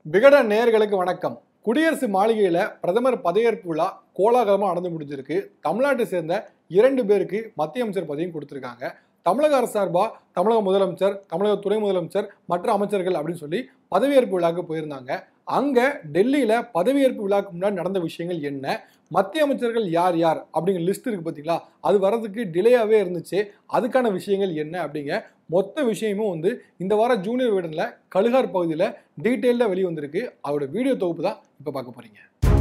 விகடன் நேயர்களுக்கு வணக்கம். குடியரசு மாளிகையில் பிரதமர் பதவியேற்பு விழா கோலாகலமாக நடந்து முடிஞ்சிருக்கு. தமிழ்நாட்டை சேர்ந்த 2 பேருக்கு மத்திய அமைச்சர் பதவியும் கொடுத்துருக்காங்க. தமிழக அரசு சார்பாக தமிழக முதலமைச்சர், தமிழக துணை முதலமைச்சர், மற்ற அமைச்சர்கள் அப்படின்னு சொல்லி பதவியேற்பு விழாவுக்கு போயிருந்தாங்க. அங்கே டெல்லியில் பதவியேற்பு விழாவுக்கு முன்னாடி நடந்த விஷயங்கள் என்ன, மத்திய அமைச்சர்கள் யார் யார் அப்படிங்கிற லிஸ்ட் இருக்குது பார்த்தீங்களா, அது வர்றதுக்கு டிலேயாகவே இருந்துச்சு. அதுக்கான விஷயங்கள் என்ன அப்படிங்க மொத்த விஷயமும் இந்த வாரம் ஜூனியர் விகடனில் கழுகார் பகுதியில் டீட்டெயிலாக வெளியே வந்திருக்கு. அதோட வீடியோ தொகுப்பு தான் இப்போ பார்க்க போகிறீங்க.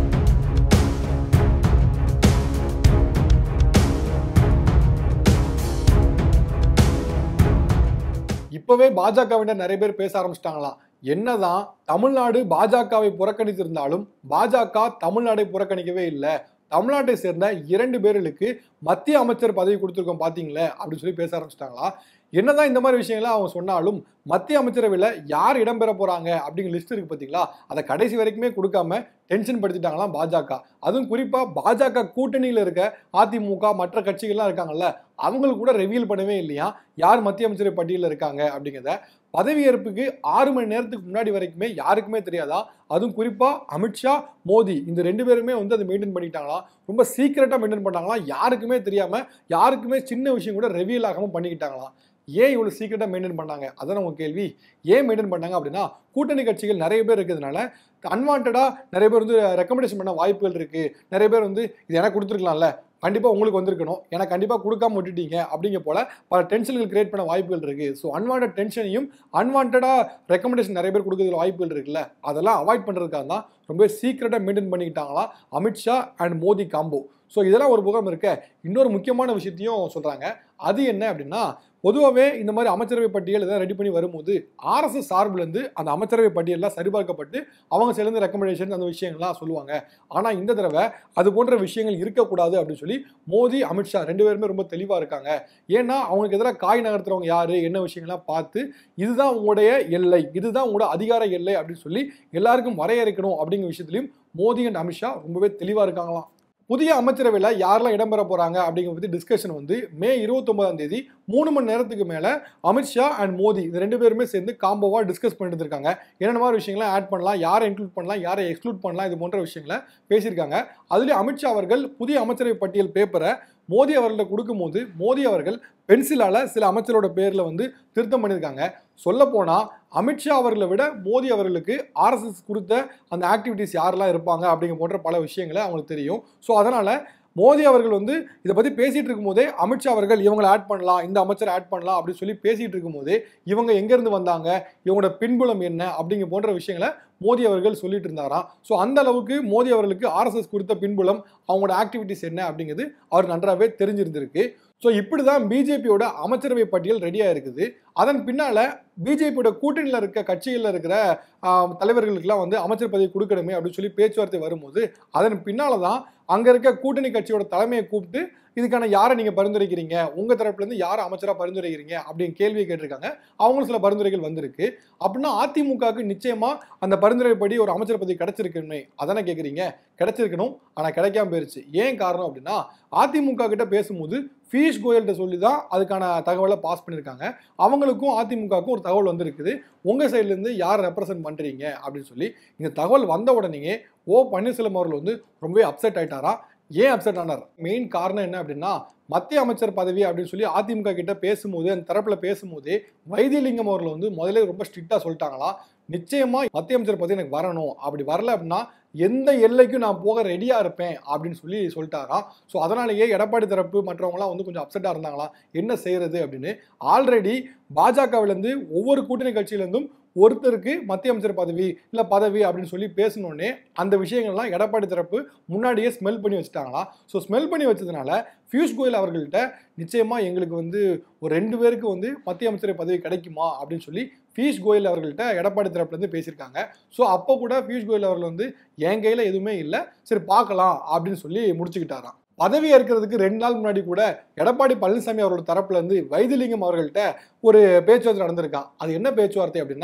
இப்போவே பாஜகவினர் நிறைய பேர் பேச ஆரம்பிச்சிட்டாங்களாம். என்னதான் தமிழ்நாடு பாஜகவை புறக்கணித்திருந்தாலும் பாஜக தமிழ்நாடை புறக்கணிக்கவே இல்லை. தமிழ்நாட்டை சேர்ந்த 2 பேர்களுக்கு மத்திய அமைச்சர் பதவி கொடுத்துருக்கோம் பார்த்தீங்களே அப்படின்னு சொல்லி பேச ஆரம்பிச்சிட்டாங்களா. என்னதான் இந்த மாதிரி விஷயங்களை அவங்க சொன்னாலும் மத்திய அமைச்சரவையில் யார் இடம்பெற போறாங்க அப்படிங்கிற லிஸ்ட் இருக்கு பார்த்தீங்களா, அதை கடைசி வரைக்குமே கொடுக்காம டென்ஷன் படுத்திட்டாங்களாம் பாஜக. அதுவும் குறிப்பாக பாஜக கூட்டணியில் இருக்க அதிமுக மற்ற கட்சிகள்லாம் இருக்காங்கல்ல, அவங்களுக்கு கூட ரிவீல் பண்ணவே இல்லையா யார் மத்திய அமைச்சரவை பட்டியலில் இருக்காங்க அப்படிங்கிறத. பதவியேற்புக்கு 6 மணி நேரத்துக்கு முன்னாடி வரைக்குமே யாருக்குமே தெரியாதா. அதுவும் குறிப்பாக அமித்ஷா, மோடி இந்த 2 பேருமே அதை மெயின்டைன் பண்ணிட்டாங்களாம். ரொம்ப சீக்கிரட்டாக மெயின்டைன் பண்ணாங்களாம். யாருக்குமே தெரியாமல், யாருக்குமே சின்ன விஷயம் கூட ரிவீல் ஆகாமல் பண்ணிக்கிட்டாங்களாம். ஏன் இவ்வளோ சீக்கிரட்டாக மெயின்டைன் பண்ணாங்க? அதான் உங்கள் கேள்வி. ஏன் மெயின்டைன் பண்ணாங்க அப்படின்னா, கூட்டணி கட்சிகள் நிறைய பேர் இருக்கிறதுனால அன்வான்டாக நிறைய பேர் ரெக்கமெண்டேஷன் பண்ண வாய்ப்புகள் இருக்குது. நிறைய பேர் இது எனக்கு கொடுத்துருக்கலாம்ல, கண்டிப்பாக உங்களுக்கு வந்திருக்கணும், எனக்கு கண்டிப்பாக கொடுக்காம விட்டுட்டீங்க அப்படிங்க போல பல டென்ஷன்கள் கிரியேட் பண்ண வாய்ப்புகள் இருக்குது. ஸோ அன்வான்ட் டென்ஷனையும் அன்வான்டாக ரெக்கமெண்டேஷன் நிறைய பேர் கொடுக்குறதுல வாய்ப்புகள் இருக்குல்ல, அதெல்லாம் அவாய்ட் பண்ணுறதுக்காக தான் ரொம்ப சீக்கிரட்டாக மெயின்டைன் பண்ணிக்கிட்டாங்களாம் Amit Shah and Modi combo. So இதெல்லாம் ஒரு புறம் இருக்க, இன்னொரு முக்கியமான விஷயத்தையும் சொல்கிறாங்க. அது என்ன அப்படின்னா, பொதுவாகவே இந்த மாதிரி அமைச்சரவை பட்டியல் எதாவது ரெடி பண்ணி வரும்போது ஆர்எஸ்எஸ் சார்பிலேருந்து அந்த அமைச்சரவை பட்டியலாம் சரிபார்க்கப்பட்டு அவங்க சேர்ந்து ரெக்கமெண்டேஷன் அந்த விஷயங்கள்லாம் சொல்லுவாங்க. ஆனால் இந்த தடவை அது போன்ற விஷயங்கள் இருக்கக்கூடாது அப்படின்னு சொல்லி மோடி, அமித்ஷா 2 பேருமே ரொம்ப தெளிவாக இருக்காங்க. ஏன்னா அவங்களுக்கு எதிராக காய் நகர்த்துறவங்க யார், என்ன விஷயங்கள்லாம் பார்த்து இதுதான் உங்களுடைய எல்லை, இதுதான் உங்களோட அதிகார எல்லை அப்படின்னு சொல்லி எல்லாருக்கும் வரையறுக்கணும் அப்படிங்கிற விஷயத்துலையும் மோடி அண்ட் அமித்ஷா ரொம்பவே தெளிவாக இருக்காங்களாம். புதிய அமைச்சரவையில் யாரெல்லாம் இடம்பெற போகிறாங்க அப்படிங்கிற பற்றி டிஸ்கஷன் மேய் 29ஆம் தேதி 3 மணி நேரத்துக்கு மேலே அமித்ஷா அண்ட் மோடி இந்த 2 பேருமே சேர்ந்து காம்போவாக டிஸ்கஸ் பண்ணிட்டு இருக்காங்க. என்னென்ன மாதிரி விஷயங்களை ஆட் பண்ணலாம், யாரை இன்க்ளூட் பண்ணலாம், யாரை எக்ஸ்க்ளூட் பண்ணலாம், இது போன்ற விஷயங்களை பேசியிருக்காங்க. அதுலேயும் அமித்ஷா அவர்கள் புதிய அமைச்சரவை பட்டியல் பேப்பரை மோடி அவர்களை கொடுக்கும்போது மோடி அவர்கள் பென்சிலால் சில அமைச்சரோட பேரில் திருத்தம் பண்ணியிருக்காங்க. சொல்லப்போனால் அமித்ஷா அவர்களை விட மோடி அவர்களுக்கு ஆர்எஸ்எஸ் கொடுத்த அந்த ஆக்டிவிட்டிஸ் யாரெல்லாம் இருப்பாங்க அப்படிங்கிற போன்ற பல விஷயங்களை அவங்களுக்கு தெரியும். ஸோ அதனால் மோடி அவர்கள் இதை பற்றி பேசிகிட்டு இருக்கும்போதே அமித்ஷா அவர்கள் இவங்களை ஆட் பண்ணலாம், இந்த அமைச்சரை ஆட் பண்ணலாம் அப்படின்னு சொல்லி பேசிகிட்டு இருக்கும்போதே இவங்க எங்கேருந்து வந்தாங்க, இவங்களோட பின்புலம் என்ன அப்படிங்கிற போன்ற விஷயங்களை மோடி அவர்கள் சொல்லிட்டு இருந்தாராம். ஸோ அந்த அளவுக்கு மோடி அவர்களுக்கு ஆர்எஸ்எஸ் கொடுத்த பின்புலம், அவங்களோட ஆக்டிவிட்டிஸ் என்ன அப்படிங்கிறது அவர் நன்றாகவே தெரிஞ்சிருந்திருக்கு. ஸோ இப்படி தான் பிஜேபியோட அமைச்சரவை பட்டியல் ரெடியாக இருக்குது. அதன் பின்னால் பிஜேபியோட கூட்டணியில் இருக்க கட்சிகளில் இருக்கிற தலைவர்களுக்கெல்லாம் அமைச்சர் பதவி கொடுக்கணுமே அப்படின்னு சொல்லி பேச்சுவார்த்தை வரும்போது அதன் பின்னால் தான் அங்கே இருக்க கூட்டணி கட்சியோட தலைமையை கூப்பிட்டு இதுக்கான யாரை நீங்கள் பரிந்துரைக்கிறீங்க, உங்கள் தரப்புலேருந்து யாரை அமைச்சராக பரிந்துரைக்கிறீங்க அப்படின்னு கேள்வியை கேட்டிருக்காங்க. அவங்களும் சில பரிந்துரைகள் வந்திருக்கு. அப்படின்னா அதிமுகவுக்கு நிச்சயமாக அந்த பரிந்துரைப்படி ஒரு அமைச்சர் பதவி கிடைச்சிருக்கணுமே, அதானே கேட்குறீங்க. கிடைச்சிருக்கணும், ஆனால் கிடைக்காம போயிருச்சு. ஏன் காரணம் அப்படின்னா, அதிமுக கிட்ட பேசும்போது பியூஷ் கோயல்கிட்ட சொல்லி தான் அதுக்கான தகவலை பாஸ் பண்ணியிருக்காங்க. அவங்களுக்கும் அதிமுகவுக்கும் ஒரு தகவல் வந்திருக்குது, உங்கள் சைட்லேருந்து யார் ரெப்ரசன்ட் பண்ணுறீங்க அப்படின்னு சொல்லி. இந்த தகவல் வந்த உடனே பன்னீர்செல்வம் அவர்கள் ரொம்பவே அப்செட் ஆயிட்டாரா. ஏன் அப்செட் ஆனார்? மெயின் காரணம் என்ன அப்படின்னா, மத்திய அமைச்சர் பதவி அப்படின்னு சொல்லி அதிமுக கிட்ட பேசும்போது அந்த தரப்புல பேசும்போதே வைத்தியலிங்கம் அவர்கள் முதல்ல ரொம்ப ஸ்ட்ரிக்டா சொல்லிட்டாங்களா, நிச்சயமா மத்திய அமைச்சர் பதவி எனக்கு வரணும், அப்படி வரல அப்படின்னா எந்த எல்லைக்கும் நான் போக ரெடியா இருப்பேன் அப்படின்னு சொல்லி சொல்லிட்டாராம். ஸோ அதனாலேயே எடப்பாடி தரப்பு மற்றவங்களாம் கொஞ்சம் அப்செட்டா இருந்தாங்களா, என்ன செய்யறது அப்படின்னு. ஆல்ரெடி பாஜகவிலேருந்து ஒவ்வொரு கூட்டணி கட்சியிலேருந்தும் ஒருத்தருக்கு மத்திய அமைச்சர் பதவி இல்லை பதவி அப்படின்னு சொல்லி பேசினோடனே அந்த விஷயங்கள்லாம் எடப்பாடி தரப்பு முன்னாடியே ஸ்மெல் பண்ணி வச்சுட்டாங்களா. ஸோ ஸ்மெல் பண்ணி வச்சதுனால பியூஷ் கோயல் அவர்கள்ட்ட நிச்சயமாக எங்களுக்கு ஒரு 2 பேருக்கு மத்திய அமைச்சர் பதவி கிடைக்குமா அப்படின்னு சொல்லி பியூஷ் கோயல் அவர்கள்ட்ட எடப்பாடி தரப்புலேருந்து பேசியிருக்காங்க. ஸோ அப்போ கூட பியூஷ் கோயல் அவர்கள் என் கையில் எதுவுமே இல்லை, சரி பார்க்கலாம் அப்படின்னு சொல்லி முடிச்சுக்கிட்டாராம். பதவி ஏற்கிறதுக்கு 2 நாள் முன்னாடி கூட எடப்பாடி பழனிசாமி அவரோட தரப்புலேருந்து வைத்தியலிங்கம் அவர்கள்ட்ட ஒரு பேச்சுவார்த்தை நடந்திருக்கான். அது என்ன பேச்சுவார்த்தை அப்படின்னா,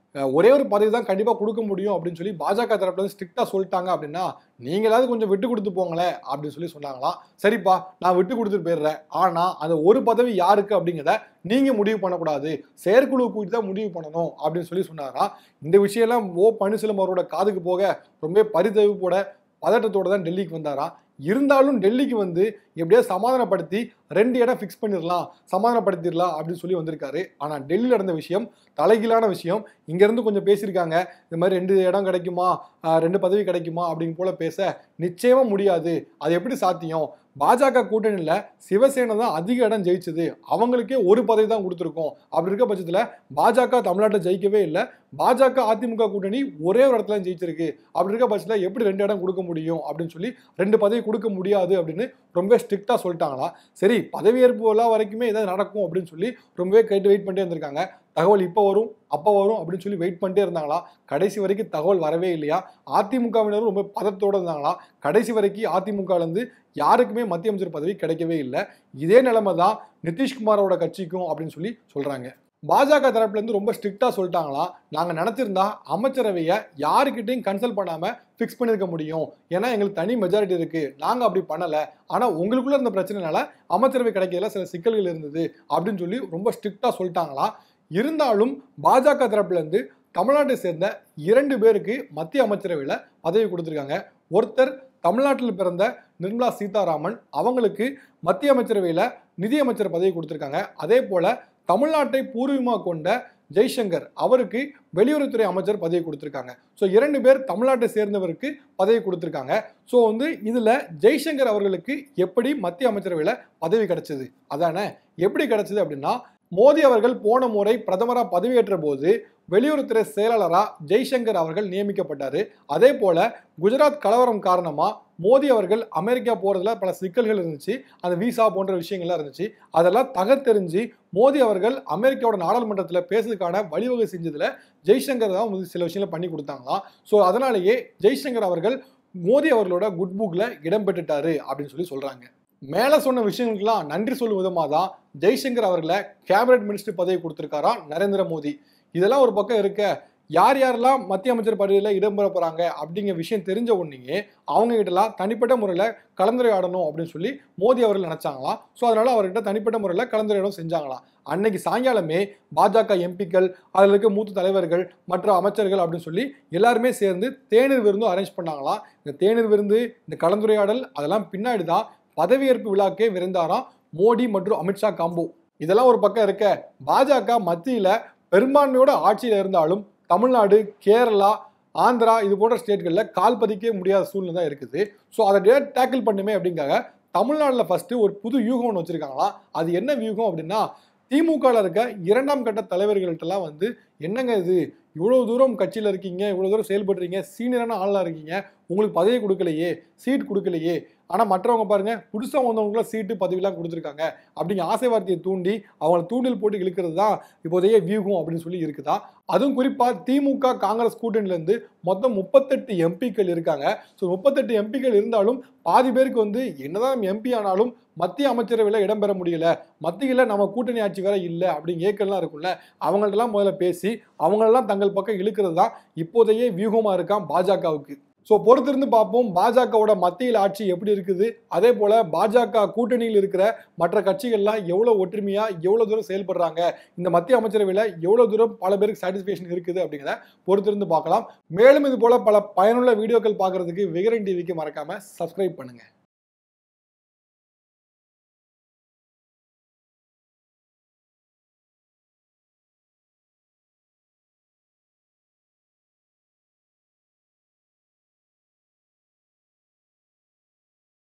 ஒரே ஒரு பதவி தான் கண்டிப்பா கொடுக்க முடியும் அப்படின்னு சொல்லி பாஜக தரப்புல இருந்து ஸ்ட்ரிக்டா சொல்லிட்டாங்க அப்படின்னா நீங்களாவது கொஞ்சம் விட்டு கொடுத்து போங்களேன் அப்படின்னு சொல்லி சொன்னாங்களாம். சரிப்பா, நான் விட்டு கொடுத்துட்டு போயிடுறேன், ஆனா அந்த ஒரு பதவி யாருக்கு அப்படிங்கிறத நீங்க முடிவு பண்ணக்கூடாது, செயற்குழு கூட்டி தான் முடிவு பண்ணணும் அப்படின்னு சொல்லி சொன்னாராம். இந்த விஷயம் எல்லாம் பன்னீர்செல்வம் அவரோட காதுக்கு போக ரொம்ப பரிதவிப்போட பதட்டத்தோட தான் டெல்லிக்கு வந்தாராம். இருந்தாலும் டெல்லிக்கு வந்து எப்படியா சமாதானப்படுத்தி 2 இடம் ஃபிக்ஸ் பண்ணிடலாம், சமாதானப்படுத்திடலாம் அப்படின்னு சொல்லி வந்திருக்காரு. ஆனா டெல்லியில் நடந்த விஷயம் தலைகீழான விஷயம். இங்க இருந்து கொஞ்சம் பேசியிருக்காங்க, இந்த மாதிரி 2 இடம் கிடைக்குமா, 2 பதவி கிடைக்குமா அப்படின்னு போல பேச நிச்சயமா முடியாது. அது எப்படி சாத்தியம்? பாஜக கூட்டணியில சிவசேனை தான் அதிக இடம் ஜெயிச்சது, அவங்களுக்கே ஒரு பதவி தான் கொடுத்துருக்கோம். அப்படி இருக்க பட்சத்துல பாஜக தமிழ்நாட்டை ஜெயிக்கவே இல்லை, பாஜக அதிமுக கூட்டணி ஒரே ஒரு இடத்துல ஜெயிச்சிருக்கு. அப்படி இருக்க பட்சத்துல எப்படி 2 இடம் கொடுக்க முடியும் அப்படின்னு சொல்லி 2 பதவி கொடுக்க முடியாது அப்படின்னு ரொம்ப ஸ்ட்ரிக்டா சொல்லிட்டாங்களா. சரி, பதவியேற்பு எல்லாம் வரைக்குமே ஏதாவது நடக்கும் அப்படின்னு சொல்லி ரொம்பவே கேட்டு வெயிட் பண்ணிட்டே இருந்திருக்காங்க. தகவல் இப்போ வரும் அப்போ வரும் அப்படின்னு சொல்லி வெயிட் பண்ணிட்டே இருந்தாங்களா. கடைசி வரைக்கும் தகவல் வரவே இல்லையா. அதிமுகவினரும் ரொம்ப பதத்தோட இருந்தாங்களா. கடைசி வரைக்கும் அதிமுகல இருந்து யாருக்குமே மத்திய அமைச்சர் பதவி கிடைக்கவே இல்லை. இதே நிலைமை தான் நிதிஷ்குமாரோட கட்சிக்கும் அப்படின்னு சொல்லி சொல்றாங்க. பாஜக தரப்புல இருந்து ரொம்ப ஸ்ட்ரிக்டா சொல்லிட்டாங்களா, நாங்க நினைச்சிருந்தா அமைச்சரவையை யாருக்கிட்டையும் கன்சல்ட் பண்ணாம ஃபிக்ஸ் பண்ணிருக்க முடியும், ஏன்னா எங்களுக்கு தனி மெஜாரிட்டி இருக்கு, நாங்க அப்படி பண்ணல, ஆனா உங்களுக்குள்ள இருந்த பிரச்சனைனால அமைச்சரவை கிடைக்கிறதுல சில சிக்கல்கள் இருந்தது அப்படின்னு சொல்லி ரொம்ப ஸ்ட்ரிக்டா சொல்லிட்டாங்களா. இருந்தாலும் பாஜக தரப்புல இருந்து தமிழ்நாட்டை சேர்ந்த 2 பேருக்கு மத்திய அமைச்சரவையில பதவி கொடுத்திருக்காங்க. ஒருத்தர் தமிழ்நாட்டில் பிறந்த நிர்மலா சீதாராமன், அவங்களுக்கு மத்திய அமைச்சரவையில நிதியமைச்சர் பதவி கொடுத்திருக்காங்க. அதே போல தமிழ்நாட்டை பூர்வீகமாக கொண்ட ஜெய்சங்கர், அவருக்கு வெளியுறவுத்துறை அமைச்சர் பதவி கொடுத்திருக்காங்க. ஸோ 2 பேர் தமிழ்நாட்டை சேர்ந்தவருக்கு பதவி கொடுத்திருக்காங்க. ஸோ வந்து இதுல ஜெய்சங்கர் அவர்களுக்கு எப்படி மத்திய அமைச்சரவையில பதவி கிடைச்சது? அதானே, எப்படி கிடைச்சது அப்படின்னா, மோடி அவர்கள் போன முறை பிரதமரா பதவியேற்ற போது வெளியுறவுத்துறை செயலாளரா ஜெய்சங்கர் அவர்கள் நியமிக்கப்பட்டாரு. அதே போல குஜராத் கலவரம் காரணமா மோடி அவர்கள் அமெரிக்கா போறதுல பல சிக்கல்கள் இருந்துச்சு, அந்த விசா போன்ற விஷயங்கள்லாம் இருந்துச்சு. அதெல்லாம் தகர்த்தெறிஞ்சு மோடி அவர்கள் அமெரிக்காவோட நாடாளுமன்றத்தில் பேசுறதுக்கான வழிவகை செஞ்சதுல ஜெய்சங்கர் தான் சில விஷயங்களை பண்ணி கொடுத்தாங்களாம். ஸோ அதனாலேயே ஜெய்சங்கர் அவர்கள் மோடி அவர்களோட குட் புக்ல இடம் பெற்றுட்டாரு அப்படின்னு சொல்லி சொல்றாங்க. மேல சொன்ன விஷயங்களுக்கெல்லாம் நன்றி சொல்லும் விதமா தான் ஜெய்சங்கர் அவர்களை கேபினட் மினிஸ்டர் பதவி கொடுத்திருக்காராம் நரேந்திர மோடி. இதெல்லாம் ஒரு பக்கம் இருக்க, யார் யாரெல்லாம் மத்திய அமைச்சர் பதவியில் இடம்பெற போறாங்க அப்படிங்கிற விஷயம் தெரிஞ்ச உடனே அவங்க கிட்டலாம் தனிப்பட்ட முறையில் கலந்துரையாடணும் அப்படின்னு சொல்லி மோடி அவர்கள் நினைச்சாங்களாம். ஸோ அதனால அவர்கிட்ட தனிப்பட்ட முறையில் கலந்துரையாடம் செஞ்சாங்களாம். அன்னைக்கு சாயங்காலமே பாஜக எம்பிக்கள், அதில் இருக்க மூத்த தலைவர்கள், மற்ற அமைச்சர்கள் அப்படின்னு சொல்லி எல்லாருமே சேர்ந்து தேநீர் விருந்தும் அரேஞ்ச் பண்ணாங்களாம். இந்த தேநீர் விருந்து, இந்த கலந்துரையாடல் அதெல்லாம் பின்னாடி தான் பதவியேற்பு விழாக்கே விரைந்தாராம் மோடி மற்றும் அமித்ஷா காம்போ. இதெல்லாம் ஒரு பக்கம் இருக்க, பாஜக மத்தியில பெரும்பான்மையோட ஆட்சியில் இருந்தாலும் தமிழ்நாடு, கேரளா, ஆந்திரா இது போன்ற ஸ்டேட்களில் கால் பதிக்க முடியாத சூழ்நிலை தான் இருக்குது. ஸோ அதை டேக்கிள் பண்ணுமே அப்படிங்காக தமிழ்நாட்டில் ஃபர்ஸ்ட் ஒரு புது வியூகம் ஒன்று வச்சிருக்காங்களாம். அது என்ன வியூகம் அப்படின்னா, திமுகவில் இருக்க 2ஆம் கட்ட தலைவர்கள்ட்டெல்லாம் வந்து, என்னங்க இது, இவ்வளோ தூரம் கட்சியில் இருக்கீங்க, இவ்வளோ தூரம் செயல்படுறீங்க, சீனியரான ஆளாக இருக்கீங்க, உங்களுக்கு பதவி கொடுக்கலையே, சீட் கொடுக்கலையே, ஆனால் மற்றவங்க பாருங்க புதுசாக வந்தவங்களுக்குலாம் சீட்டு பதவிலாம் கொடுத்துருக்காங்க அப்படிங்கிற ஆசை வார்த்தையை தூண்டி அவங்களை தூண்டில் போட்டு இழுக்கிறது தான் இப்போதைய வியூகம் அப்படின்னு சொல்லி இருக்குதா. அதுவும் குறிப்பாக திமுக காங்கிரஸ் கூட்டணியிலேருந்து மொத்தம் 38 எம்பிக்கள் இருக்காங்க. ஸோ 38 எம்பிக்கள் இருந்தாலும் பாதி பேருக்கு வந்து என்னதான் எம்பி ஆனாலும் மத்திய அமைச்சரவையில் இடம்பெற முடியல, மத்தியில் நம்ம கூட்டணி ஆட்சி வேற இல்லை அப்படிங்கிற ஏக்கெல்லாம் இருக்கும்ல, அவங்கள்ட்டலாம் முதல்ல பேசி அவங்களெல்லாம் தங்கள் பக்கம் இழுக்கிறது தான் இப்போதைய வியூகமாக இருக்கான் பாஜகவுக்கு. ஸோ பொறுத்திருந்து பார்ப்போம் பாஜகவோட மத்தியில் ஆட்சி எப்படி இருக்குது, அதே போல பாஜக கூட்டணியில் இருக்கிற மற்ற கட்சிகள்லாம் எவ்வளோ ஒற்றுமையாக எவ்வளோ தூரம் செயல்படுறாங்க, இந்த மத்திய அமைச்சரவையில் எவ்வளோ தூரம் பல பேருக்கு சாட்டிஸ்ஃபேக்ஷன் இருக்குது அப்படிங்கிறத பொறுத்திருந்து பார்க்கலாம். மேலும் இது போல பல பயனுள்ள வீடியோக்கள் பார்க்கறதுக்கு விகடன் டிவிக்கு மறக்காம சப்ஸ்கிரைப் பண்ணுங்க.